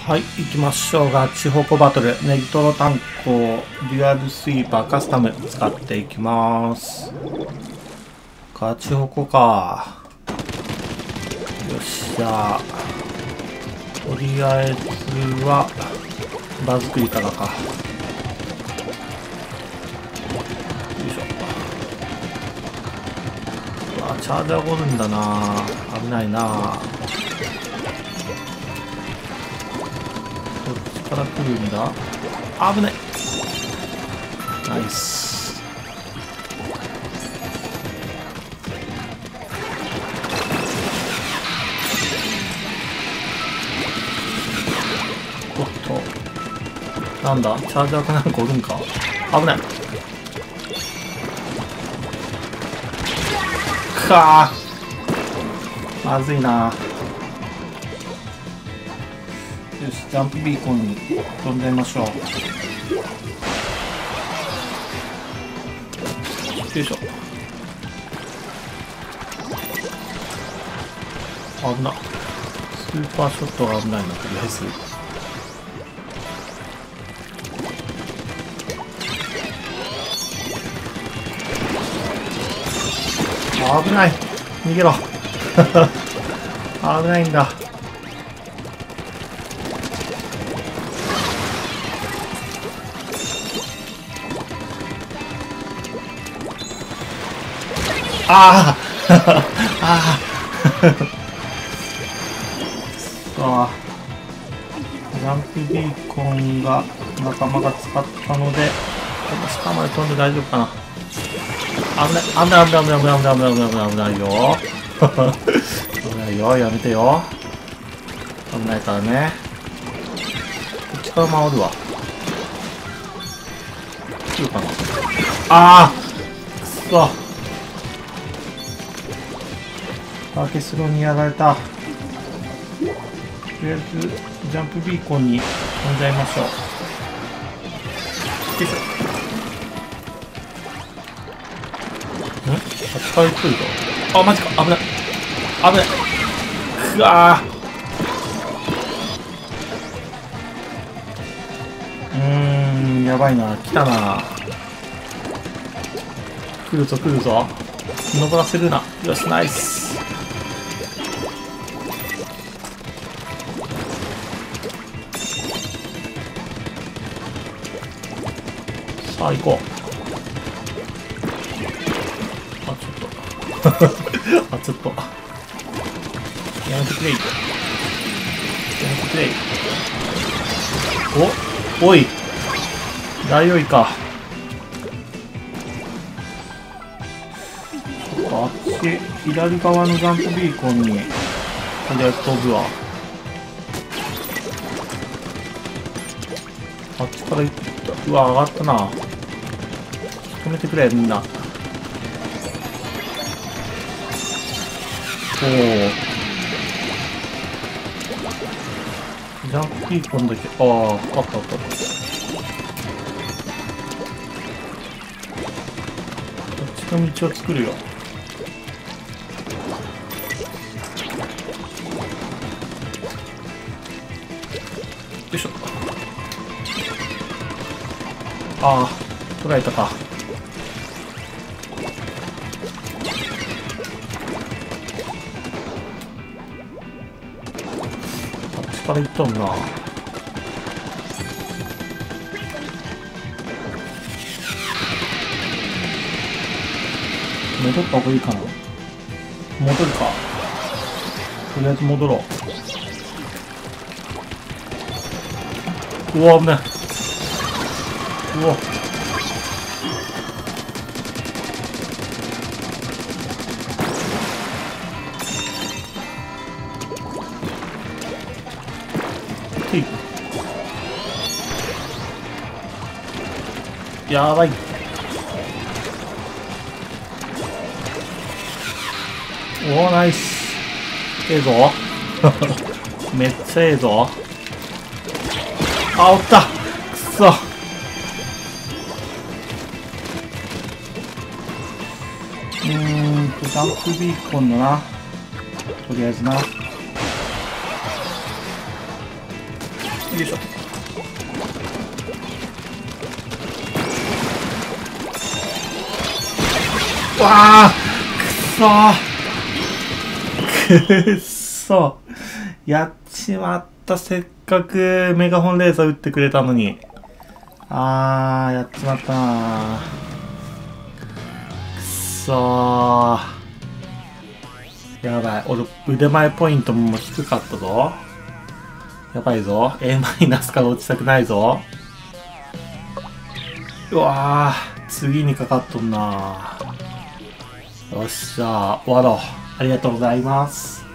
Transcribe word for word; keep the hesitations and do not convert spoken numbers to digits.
はい、行きましょう。ガチホコバトル。ネギトロタンクをデュアルスイーパーカスタム使っていきます。ガチホコか。よっしゃ。とりあえずは、場作りからか。よいしょ。うわ、チャージャーゴるんだな。危ないな。どっちから来るんだ。危ない。ナイス。おっと、なんだ、チャージャーかなんかおるんか。危ない。くかー、まずいな。よし、ジャンプビーコンに飛んでみましょう。よいしょ。危な。スーパーショットが危ないな、とりあえず。危ない。逃げろ。危ないんだ。ああああさあ、ジャンプビーコンが仲間が使ったので、この下まで飛んで大丈夫かな。危ない危ない危ない危ない危ない危ない危ない危ない危ないよ。危ないよ、やめてよ。危ないからね。こっちから回るわ。来るかな。ああくそ、バケスロにやられた。とりあえずジャンプビーコンに飛んじゃいましょう。よいしょ。ん？あっちから来るぞ。あ、マジか。危ない。危ない。くわー。うーん、やばいな。来たな。来るぞ来るぞ。登らせるな。よし、ナイス。さあ行こう。あ、ちょっとあ、ちょっとやめてくれ。やめてくれ。お、おい、大王いか。ちょっとあっち左側のジャンプビーコンにとりあえず飛ぶわ。あっちから行った。うわ、上がったな。止めてくれ、みんな。おお。ジャンプビーコンだけ、ああ、あったあった。こっちの道を作るよ。よいしょ。ああ、捉えたか。あっちから行ったもんな。戻った方がいいかな。戻るか。とりあえず戻ろう。うわ、危ない。うわ。やばい。おー、ナイス。ええぞ。めっちゃええぞ。あ、おった。くそ。うーんと、ジャンプビーコンだな。とりあえずな。 いしょ。うわあくそーくっそやっちまった。せっかくメガホンレーザー撃ってくれたのに。あー、やっちまったなー。くっそー。やばい。俺、腕前ポイントも低かったぞ。やばいぞ。A マイナスから落ちたくないぞ。うわー、次にかかっとんなー。よっしゃー、終わろう。ありがとうございます。